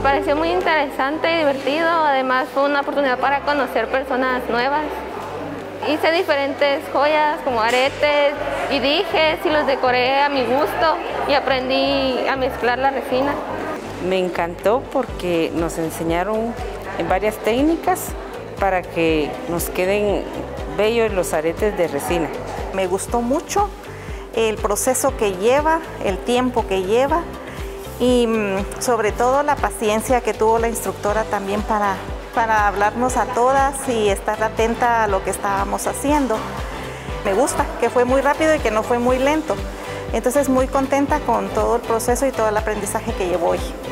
pareció muy interesante y divertido, además fue una oportunidad para conocer personas nuevas. Hice diferentes joyas como aretes y dijes y los decoré a mi gusto y aprendí a mezclar la resina. Me encantó porque nos enseñaron en varias técnicas para que nos queden bellos los aretes de resina. Me gustó mucho el proceso que lleva, el tiempo que lleva y sobre todo la paciencia que tuvo la instructora también para hablarnos a todas y estar atenta a lo que estábamos haciendo. Me gusta que fue muy rápido y que no fue muy lento. Entonces muy contenta con todo el proceso y todo el aprendizaje que llevo hoy.